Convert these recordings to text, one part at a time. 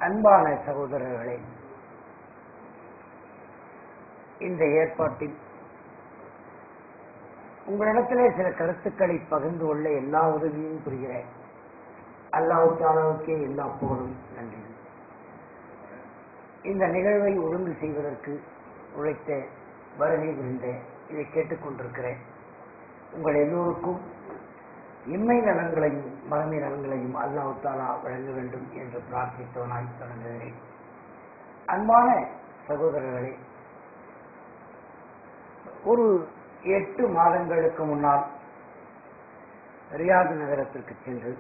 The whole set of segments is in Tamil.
அன்பான சகோதரர்களே, இந்த ஏற்பாட்டில் உங்களிடத்திலே சில கருத்துக்களை பகிர்ந்து கொள்ள எல்லா உதவியும் புரிகிறேன். அல்லாஹ் தஆலாவுக்கே எல்லா புகழும் நன்றி. இந்த நிகழ்வை ஒழுங்கு செய்வதற்கு உழைத்த வருகை புரிந்த இதை கேட்டுக்கொண்டிருக்கிறேன். உங்கள் எல்லோருக்கும் இம்மை நலன்களையும் மறுமை நலன்களையும் அல்லாஹ் தஆலா வழங்க வேண்டும் என்று பிரார்த்தித்தவனாய் தொடங்குகிறேன். அன்பான சகோதரர்களே, ஒரு 8 மாதங்களுக்கு முன்னால் ரியாத் நகரத்திற்கு சென்று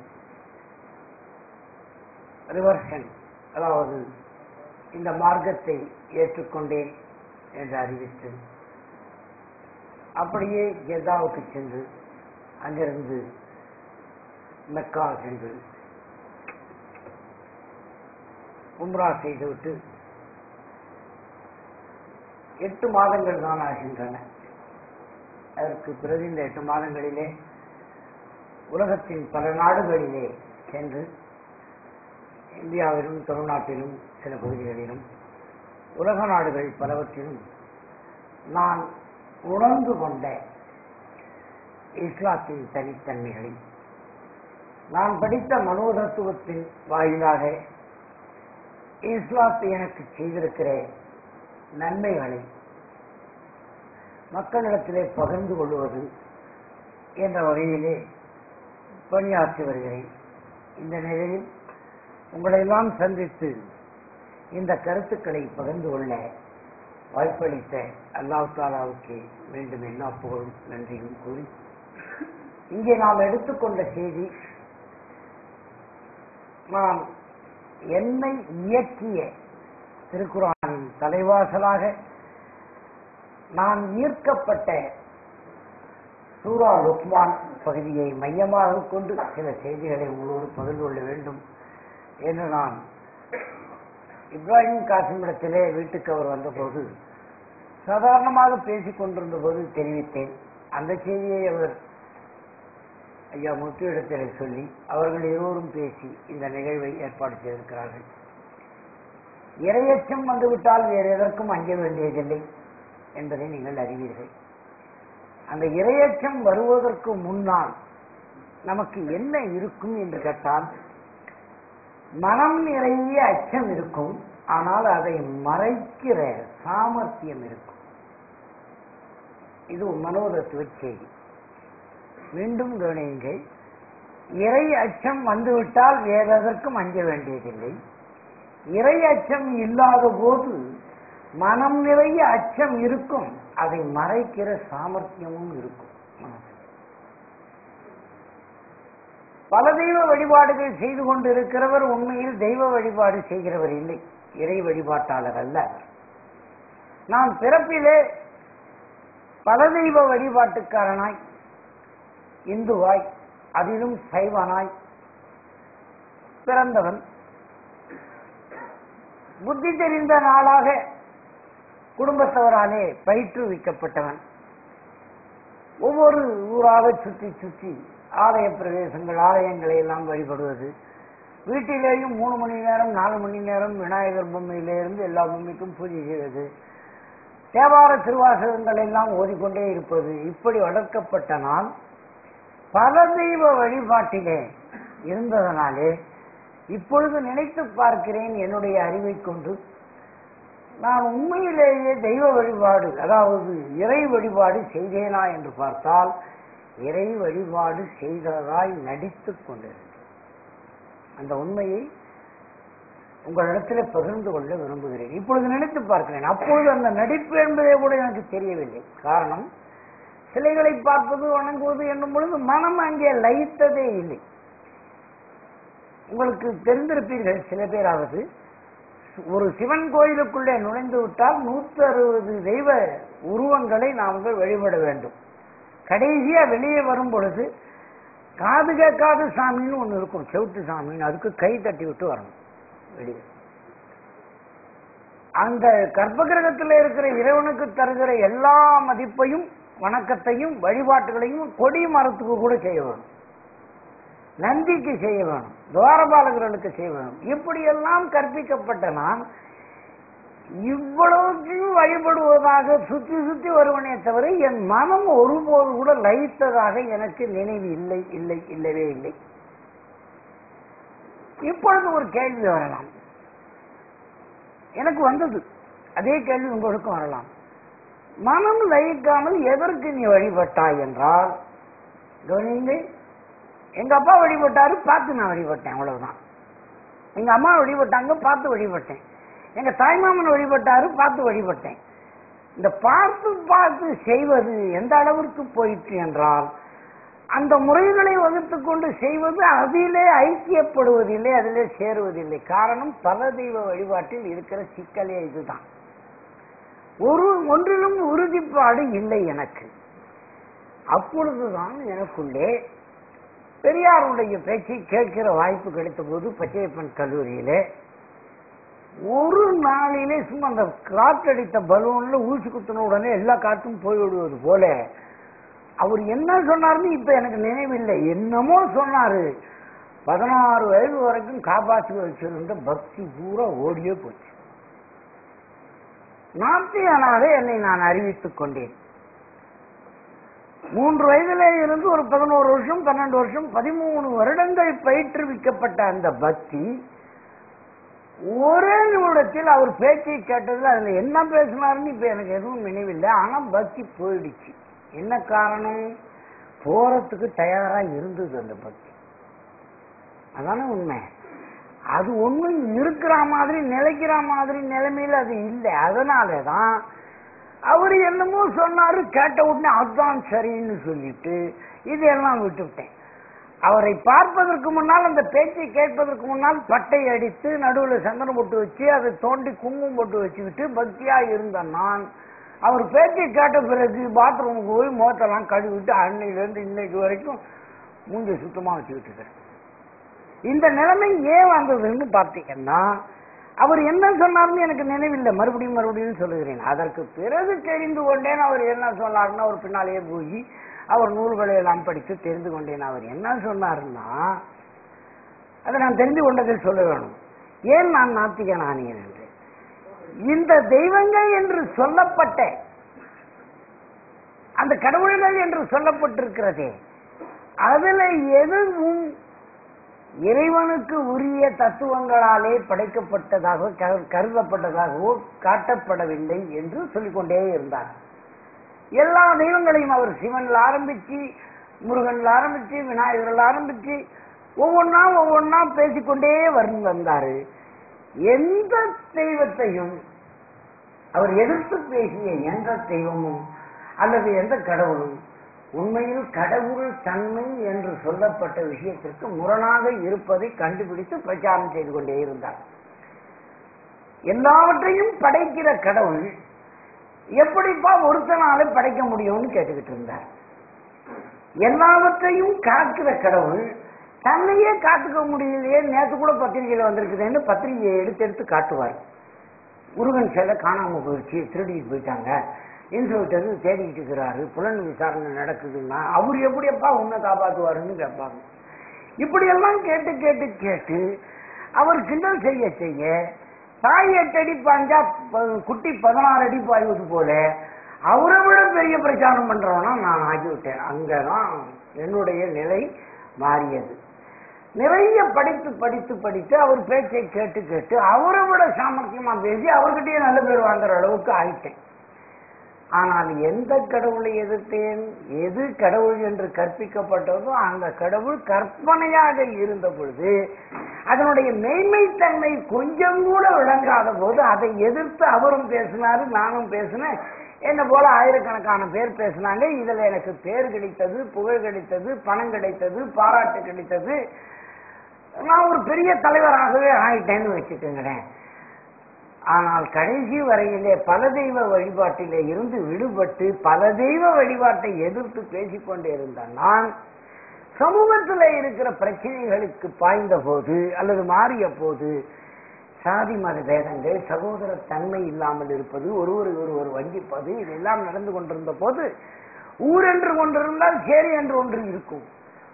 ரிவர்ஷன், அதாவது இந்த மார்க்கத்தை ஏற்றுக்கொண்டேன் என்று அறிவித்து அப்படியே ஜெத்தாவுக்கு சென்று அங்கிருந்து மெக்கா சென்று உம்ரா செய்துவிட்டு 8 மாதங்கள் தான் ஆகின்றன. அதற்கு பிறகு இந்த 8 மாதங்களிலே உலகத்தின் பல நாடுகளிலே சென்று இந்தியாவிலும் தமிழ்நாட்டிலும் சில பகுதிகளிலும் உலக நாடுகள் பலவற்றிலும் நான் உணர்ந்து கொண்ட இஸ்லாத்தின் தனித்தன்மைகளை, நான் படித்த மனோதத்துவத்தின் வாயிலாக இஸ்லாத்தை எனக்கு செய்திருக்கிற நன்மைகளை மக்களிடத்திலே பகிர்ந்து கொள்வது என்ற வகையிலே பணியாற்றி வருகிறேன். இந்த நிலையில் உங்களையெல்லாம் சந்தித்து இந்த கருத்துக்களை பகிர்ந்து கொள்ள வாய்ப்பளித்த அல்லாஹ் தஆலாவுக்கு மீண்டும் எல்லா புகழும் நன்றியும் கூறி, இங்கே நாம் எடுத்துக்கொண்ட செய்தி, நான் என்னை இயக்கிய திருக்குர்ஆனின் தலைவாசலாக நான் ஈர்க்கப்பட்ட சூரா லுக்மான் பகுதியை மையமாக கொண்டு சில செய்திகளை உங்களோடு பகிர்ந்து கொள்ள வேண்டும் என்று நான் இப்ராஹிம் காசிமிடத்திலே வீட்டுக்கு அவர் வந்தபோது சாதாரணமாக பேசிக் கொண்டிருந்த போது தெரிவித்தேன். அந்த செய்தியை அவர் ஐயா முத்து இடத்திலே சொல்லி அவர்கள் இருவரும் பேசி இந்த நிகழ்வை ஏற்பாடு செய்திருக்கிறார்கள். இரையச்சம் வந்துவிட்டால் வேறு எதற்கும் அஞ்ச வேண்டியதில்லை என்பதை நீங்கள் அறிவீர்கள். அந்த இரையச்சம் வருவதற்கு முன்னால் நமக்கு என்ன இருக்கும் என்று கேட்டால், மனம் நிறைய அச்சம் இருக்கும், ஆனால் அதை மறைக்கிற சாமர்த்தியம் இருக்கும். இது மனோதத்துவ செய்தி. மீண்டும் கவனியுங்கள், இறை அச்சம் வந்துவிட்டால் வேறெதற்கும் அஞ்ச வேண்டியதில்லை. இறை அச்சம் இல்லாத போது மனம் நிறைய அச்சம் இருக்கும், அதை மறைக்கிற சாமர்த்தியமும் இருக்கும். பல தெய்வ வழிபாடுகள் செய்து கொண்டிருக்கிறவர் உண்மையில் தெய்வ வழிபாடு செய்கிறவர் இல்லை, இறை வழிபாட்டாளர் அல்ல. நான் பிறப்பிலே பல தெய்வ வழிபாட்டுக்காரனாய், இந்துவாய், அதிலும் சைவனாய் பிறந்தவன். புத்தி தெரிந்த நாளாக குடும்பத்தவராலே பயிற்றுவிக்கப்பட்டவன். ஒவ்வொரு ஊராக சுற்றி சுற்றி ஆலய பிரதேசங்கள், ஆலயங்களை எல்லாம் வழிபடுவது, வீட்டிலேயும் 3 மணி நேரம் 4 மணி நேரம் விநாயகர் பொம்மையிலிருந்து எல்லா பொம்மைக்கும் பூஜை செய்வது, தேவார திருவாசகங்கள் எல்லாம் ஓதிக்கொண்டே இருப்பது, இப்படி வளர்க்கப்பட்ட நான் பல தெய்வ வழிபாட்டிலே இருந்ததனாலே இப்பொழுது நினைத்து பார்க்கிறேன், என்னுடைய அறிவை கொண்டு நான் உண்மையிலேயே தெய்வ வழிபாடு, அதாவது இறை வழிபாடு செய்தேனா என்று பார்த்தால் இறை வழிபாடு செய்ததாய் நடித்துக் கொண்டிருந்தேன். அந்த உண்மையை உங்களிடத்தில் பகிர்ந்து கொள்ள விரும்புகிறேன். இப்பொழுது நினைத்து பார்க்கிறேன், அப்பொழுது அந்த நடிப்பு என்பதே கூட எனக்கு தெரியவில்லை. காரணம், சிலைகளை பார்ப்பது, வணங்குவது என்னும் பொழுது மனம் அங்கே லயித்ததே இல்லை. உங்களுக்கு தெரிந்திருப்பீர்கள், சில பேராவது ஒரு சிவன் கோயிலுக்குள்ளே நுழைந்து விட்டால் 160 தெய்வ உருவங்களை நாங்கள் வழிபட வேண்டும். கடைசியா வெளியே வரும் பொழுது காது கேட்காத சாமின்னு ஒன்று இருக்கும், செவுட்டு சாமின்னு, அதுக்கு கை தட்டி விட்டு வரணும் வெளியே. அந்த கர்ப்பகிரகத்தில் இருக்கிற இறைவனுக்கு தருகிற எல்லா மதிப்பையும் வணக்கத்தையும் வழிபாட்டுகளையும் கொடி மரத்துக்கு கூட செய்ய வரும். நந்திக்கு செய்ய வேணும், துவாரபாலகர்களுக்கு செய்ய வேணும். இப்படியெல்லாம் கற்பிக்கப்பட்ட நான் இவ்வளவுக்கும் வழிபடுவதாக சுற்றி சுற்றி வருவனே தவிர என் மனம் ஒருபோது கூட லயித்ததாக எனக்கு நினைவு இல்லை, இல்லை, இல்லவே இல்லை. இப்பொழுது ஒரு கேள்வி வரலாம், எனக்கு வந்தது, அதே கேள்வி உங்களுக்கும் வரலாம். மனம் லயிக்காமல் எதற்கு நீ வழிபட்டாய் என்றால், எங்க அப்பா வழிபட்டாரு, பார்த்து நான் வழிபட்டேன், அவ்வளவுதான். எங்க அம்மா வழிபட்டாங்க, பார்த்து வழிபட்டேன். எங்க தாய்மாமன் வழிபட்டாரு, பார்த்து வழிபட்டேன். இந்த பார்த்து பார்த்து செய்வது எந்த அளவிற்கு போயிற்று என்றால், அந்த முறைகளை வகுத்து கொண்டு செய்வது அதிலே ஐக்கியப்படுவதில்லை, அதிலே சேருவதில்லை. காரணம், பல தெய்வ வழிபாட்டில் இருக்கிற சிக்கலே இதுதான். ஒன்றிலும் உறுதிப்பாடு இல்லை எனக்கு. அப்பொழுதுதான் எனக்குள்ளே பெரியாருடைய பேச்சை கேட்கிற வாய்ப்பு கிடைத்த போது பச்சையப்பன் கல்லூரியிலே ஒரு நாளிலே சும்மா அந்த காற்றடித்த பலூன்ல ஊசி குத்தின உடனே எல்லா காற்றும் போய்விடுவது போல அவர் என்ன சொன்னார்னு இப்ப எனக்கு நினைவில்லை. என்னமோ சொன்னாரு. 16 வயது வரைக்கும் காப்பாற்றி வச்சிருந்த பக்தி பூரா ஓடியே போச்சு. நாத்தியனாக என்னை நான் அறிவித்துக் கொண்டேன். 3 வயதிலே இருந்து ஒரு 11 வருஷம் 12 வருஷம் 13 வருடங்கள் பயிற்றுவிக்கப்பட்ட அந்த பக்தி ஒரே நிமிடத்தில் அவர் பேச்சை கேட்டதில் அதுல என்ன பேசினாருன்னு இப்ப எனக்கு எதுவும் நினைவில்லை. ஆனா பக்தி போயிடுச்சு. என்ன காரணம்? போறதுக்கு தயாரா இருந்தது அந்த பக்தி. அதான உண்மை. அது ஒண்ணும் இருக்கிற மாதிரி நிலைக்கிற மாதிரி நிலைமையில அது இல்லை. அதனாலதான் அவர் என்னமோ சொன்னாரு, கேட்ட உடனே அதுதான் சரின்னு சொல்லிட்டு இதெல்லாம் விட்டுவிட்டேன். அவரை பார்ப்பதற்கு முன்னால், அந்த பேச்சை கேட்பதற்கு முன்னால் பட்டை அடித்து நடுவில் சந்தனம் போட்டு வச்சு அதை தோண்டி குங்குமம் போட்டு வச்சுக்கிட்டு பக்தியா இருந்த நான், அவர் பேச்சை கேட்ட பிறகு பாத்ரூமுக்கு போய் முகத்தெல்லாம் கழுவிட்டு அன்னையிலிருந்து இன்னைக்கு வரைக்கும் மூஞ்சி சுத்தமா வச்சுக்கிட்டு இருக்கேன். இந்த நிலைமை ஏன் வந்ததுன்னு பார்த்தீங்கன்னா, அவர் என்ன சொன்னார்னு எனக்கு நினைவில்லை. மறுபடியும் சொல்லுகிறேன். அதற்கு பிறகு தெரிந்து கொண்டேன் அவர் என்ன சொன்னார்னு. அவர் பின்னாலேயே போய் அவர் நூல்களை எல்லாம் படித்து தெரிந்து கொண்டேன். அவர் என்ன சொன்னார்னா, அதை நான் தெரிந்து கொண்டதை சொல்ல வேணும். ஏன் நான் நாத்திகன் ஆனேன் என்று. இந்த தெய்வங்கள் என்று சொல்லப்பட்ட அந்த கடவுள்கள் என்று சொல்லப்பட்டிருக்கிறதே, அதுல எதுவும் இறைவனுக்கு உரிய தத்துவங்களாலே படைக்கப்பட்டதாக கருதப்பட்டதாகவோ காட்டப்படவில்லை என்று சொல்லிக்கொண்டே இருந்தார். எல்லா தெய்வங்களையும் அவர் சிவன்ல ஆரம்பிச்சு, முருகன்ல ஆரம்பிச்சு, விநாயகர்ல ஆரம்பிச்சு ஒவ்வொன்னா பேசிக்கொண்டே வந்தாரு. எந்த தெய்வத்தையும் அவர் எதிர்த்து பேசிய எந்த தெய்வமும் அல்லது எந்த கடவுளும் உண்மையில் கடவுள் தன்மை என்று சொல்லப்பட்ட விஷயத்திற்கு முரணாக இருப்பதை கண்டுபிடித்து பிரச்சாரம் செய்து கொண்டே இருந்தார். எல்லாவற்றையும் படைக்கிற கடவுள் எப்படிப்பா ஒருத்தனால படைக்க முடியும்னு கேட்டுக்கிட்டு இருந்தார். எல்லாவற்றையும் காக்கிற கடவுள் தன்னையே காத்துக்க முடியலையே, நேற்று கூட பத்திரிகையில வந்திருக்குதுன்னு பத்திரிகையை எடுத்து காட்டுவார். முருகன் சிலை காணாம போயிடுச்சு, திருடிட்டு போயிட்டாங்க, இன்ஸ்பெக்டர் தேடிக்கிட்டு இருக்கிறாரு, புலன் விசாரணை நடக்குதுன்னா அவர் எப்படியப்பா உன்னை காப்பாற்றுவாருன்னு கேட்பாங்க. இப்படியெல்லாம் கேட்டு கேட்டு கேட்டு அவர் கிண்டல் செய்ய தாய் 8 அடி பாஞ்சா குட்டி 16 அடி பாய்வது போல அவரை விட பெரிய பிரச்சாரம் பண்றவனா நான் ஆகிவிட்டேன். அங்கதான் என்னுடைய நிலை மாறியது. நிறைய படித்து படித்து படித்து அவர் பேச்சை கேட்டு கேட்டு அவரை விட சாமர்த்தியமா பேசி அவர்கிட்டயே நல்ல பேர் வாங்குற அளவுக்கு ஆயிட்டேன். ஆனால் எந்த கடவுளை எதிர்த்தேன்? எது கடவுள் என்று கற்பிக்கப்பட்டதோ அந்த கடவுள் கற்பனையாக இருந்த பொழுது, அதனுடைய மெய்மைத்தன்மை கொஞ்சம் கூட விளங்காத போது அதை எதிர்த்து அவரும் பேசினாரு, நானும் பேசினேன். என்ன போல ஆயிரக்கணக்கான பேர் பேசினாங்க. இதுல எனக்கு பேர் கிடைத்தது, புகழ் கிடைத்தது, பணம் கிடைத்தது, பாராட்டு கிடைத்தது. நான் ஒரு பெரிய தலைவராகவே ஆயிட்டேன்னு வச்சுக்கோங்களேன். ஆனால் கடைசி வரையிலே பல தெய்வ வழிபாட்டிலே இருந்து விடுபட்டு பல தெய்வ வழிபாட்டை எதிர்த்து பேசிக்கொண்டே இருந்த நான் சமூகத்தில் இருக்கிற பிரச்சனைகளுக்கு பாய்ந்த போது அல்லது மாறிய போது சாதி மத பேதங்கள், சகோதர தன்மை இல்லாமல் இருப்பது, ஒருவர் வஞ்சிப்பது, இதெல்லாம் நடந்து கொண்டிருந்த போது ஊர் என்று ஒன்று இருந்தால் சேரி என்று ஒன்று இருக்கும்.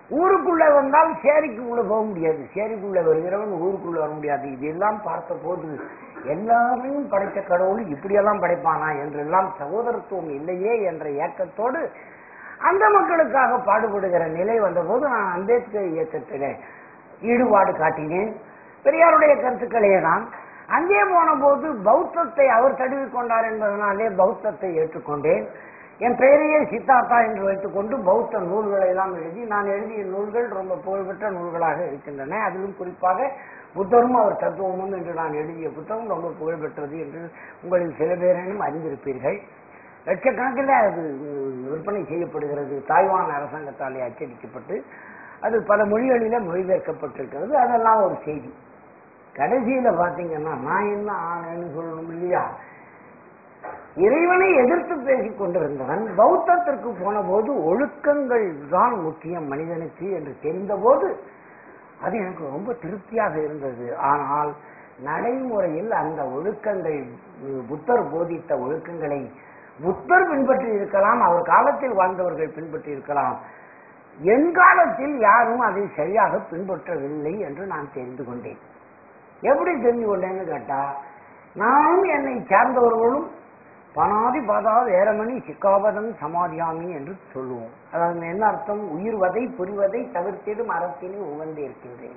ஊருக்குள்ள வந்தால் சேரிக்குள்ள போக முடியாது, சேரிக்குள்ள வருகிறவன் ஊருக்குள்ள வர முடியாது. இதெல்லாம் பார்த்த போது எல்லாரையும் படைத்த கடவுள் இப்படியெல்லாம் படைப்பானா என்றெல்லாம் சகோதரத்துவம் இல்லையே என்ற ஏக்கத்தோடு அந்த மக்களுக்காக பாடுபடுகிற நிலை வந்தபோது நான் அம்பேத்கர் இயக்கத்திலே ஈடுபாடு காட்டினேன். பெரியாருடைய கருத்துக்களையே தான். அங்கே போன போது பௌத்தத்தை அவர் தழுவிக்கொண்டார் என்பதனாலே பௌத்தத்தை ஏற்றுக்கொண்டேன். என் பெயரையே சித்தார்த்தா என்று வைத்துக்கொண்டு பௌத்த நூல்களை எல்லாம் எழுதி, நான் எழுதிய நூல்கள் ரொம்ப புகழ்பெற்ற நூல்களாக இருக்கின்றன. அதிலும் குறிப்பாக புத்தரும் அவர் தத்துவமும் என்று நான் எழுதிய புத்தகம் ரொம்ப புகழ்பெற்றது என்று உங்களில் சில பேரேனும் அறிந்திருப்பீர்கள். லட்சக்கணக்கில் அது விற்பனை செய்யப்படுகிறது. தாய்வான் அரசாங்கத்தாலே அச்சடிக்கப்பட்டு அது பல மொழிகளில மொழிபெயர்க்கப்பட்டிருக்கிறது. அதெல்லாம் ஒரு செய்தி. கடைசியில பாத்தீங்கன்னா நான் என்ன ஆனேன்னு சொல்லணும் இல்லையா? இறைவனை எதிர்த்து பேசிக் கொண்டிருந்தவன் பௌத்தத்திற்கு போன போது ஒழுக்கங்கள் தான் முக்கியம் மனிதனுக்கு என்று தெரிந்த போது அது எனக்கு ரொம்ப திருப்தியாக இருந்தது. ஆனால் நடைமுறையில் அந்த ஒழுக்கங்கள், புத்தர் போதித்த ஒழுக்கங்களை புத்தர் பின்பற்றி இருக்கலாம், அவர் காலத்தில் வாழ்ந்தவர்கள் பின்பற்றி இருக்கலாம், என் காலத்தில் யாரும் அதை சரியாக பின்பற்றவில்லை என்று நான் தெரிந்து கொண்டேன். எப்படி தெரிந்து கொண்டேன்னு கேட்டா, நானும் என்னை சார்ந்தவர்களும் பனாதி பாதா வேரமணி சிக்காபதம் சமாதியாமி என்று சொல்லுவோம். அதாவது என்ன அர்த்தம்? உயிர்வதை புரிவதை தவிர்த்திடும் அறத்தினை உகந்து இருக்கின்றேன்,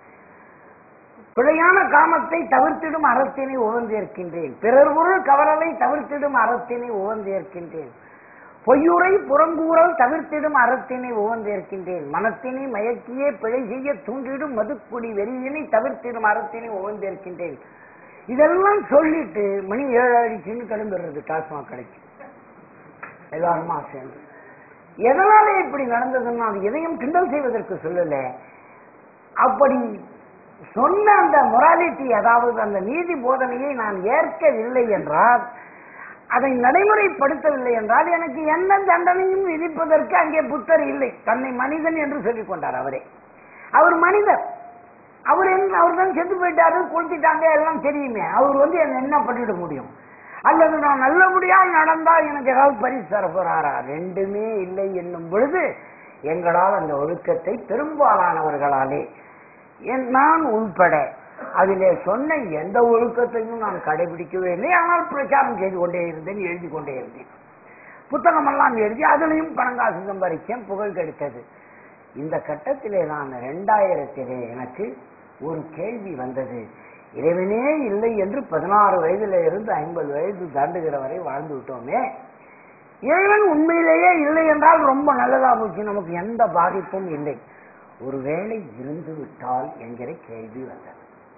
பிழையான காமத்தை தவிர்த்திடும் அறத்தினை உகந்து இருக்கின்றேன், பிறர் பொருள் கவரலை தவிர்த்திடும் அறத்தினை உகந்து இருக்கின்றேன், பொய்யுரை புறங்கூறல் தவிர்த்திடும் அறத்தினை உகந்து இருக்கின்றேன், மனத்தினை மயக்கியே பிழை செய்ய தூண்டிடும் மதுக்குடி வெறியினை தவிர்த்திடும் அறத்தினை உகந்து இருக்கின்றேன். இதெல்லாம் சொல்லிட்டு மணி 7 ஆயிடுச்சுன்னு கிளம்பிடுறது டாஸ்மாக் கடைக்கு எல்லாருமா சேர்ந்து. எதனால இப்படி நடந்ததுன்னா அது எதையும் கிண்டல் செய்வதற்கு சொல்லல. அப்படி சொன்ன அந்த மொராலிட்டி, அதாவது அந்த நீதி போதனையை நான் ஏற்கவில்லை என்றால், அதை நடைமுறைப்படுத்தவில்லை என்றால் எனக்கு என்ன தண்டனையும் விதிப்பதற்கு அங்கே புத்தர் இல்லை. தன்னை மனிதன் என்று சொல்லிக் கொண்டார் அவரே. அவர் மனிதர், அவர் தான் செத்து போயிட்டாரு, கொளுத்திட்டாங்க, எல்லாம் தெரியுமே. அவர் என்ன பண்ணிட முடியும்? அல்லது நான் நல்லபடியாக நடந்தா எனக்கு ஏதாவது பரிசு தர போறாரா? ரெண்டுமே இல்லை என்னும் பொழுது எங்களால் அந்த ஒழுக்கத்தை பெரும்பாலானவர்களாலே நான் உள்பட அதிலே சொன்ன எந்த ஒழுக்கத்தையும் நான் கடைபிடிக்கவே இல்லை. ஆனால் பிரச்சாரம் செய்து கொண்டே இருந்தேன், எழுதி கொண்டே இருந்தேன், புத்தகமெல்லாம் எழுதி அதிலையும் பணங்காசு சம்பாதிச்சேன், புகழ் கிடைத்தது. இந்த கட்டத்திலே நான் 2000 எனக்கு ஒரு கேள்வி வந்தது. இறைவனே இல்லை என்று 16 வயதுல இருந்து 50 வயது தாண்டுகிற வரை வாழ்ந்து விட்டோமே, இறைவன் உண்மையிலேயே இல்லை என்றால் ரொம்ப நல்லதா போச்சு, நமக்கு எந்த பாதிப்பும் இல்லை, ஒருவேளை இருந்து விட்டால் என்கிற கேள்வி வந்தது.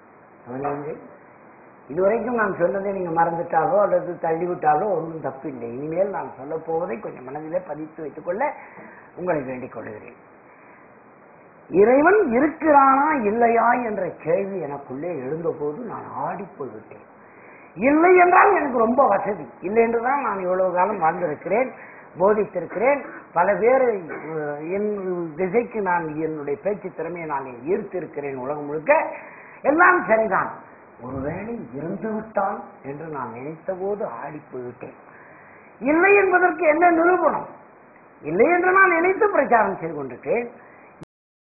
இதுவரைக்கும் நான் சொன்னதை நீங்க மறந்துட்டாலோ அல்லது தள்ளிவிட்டாலோ ஒன்றும் தப்பில்லை. இனிமேல் நான் சொல்ல போவதை கொஞ்சம் மனதிலே பதித்து வைத்துக் கொள்ள உங்களை வேண்டிக் கொள்கிறேன். இறைவன் இருக்கிறானா இல்லையா என்ற கேள்வி எனக்குள்ளே எழுந்த போது நான் ஆடி போய்விட்டேன். இல்லை என்றால் எனக்கு ரொம்ப வசதி, இல்லை என்றுதான் நான் இவ்வளவு காலம் வாழ்ந்திருக்கிறேன், போதித்திருக்கிறேன், பல பேரை என் திசைக்கு நான் என்னுடைய பேச்சு திறமையை நான் ஈர்த்திருக்கிறேன் உலகம் முழுக்க, எல்லாம் சரிதான். ஒருவேளை இருந்துவிட்டால் என்று நான் நினைத்த போது ஆடி போய்விட்டேன். இல்லை என்பதற்கு என்ன நிரூபணம்? இல்லை என்று நான் நினைத்து பிரச்சாரம் செய்து கொண்டிருக்கேன்.